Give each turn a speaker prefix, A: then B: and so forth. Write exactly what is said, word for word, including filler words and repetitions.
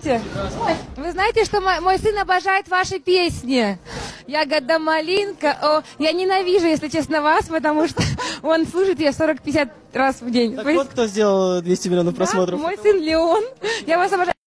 A: Здравствуйте. Вы знаете, что мой, мой сын обожает ваши песни? Ягода малинка. О, я ненавижу, если честно, вас, потому что он слушает ее сорок-пятьдесят раз в день.
B: Так
A: Вы...
B: вот кто сделал двести миллионов просмотров.
A: Да, мой сын Леон. Я вас обожаю.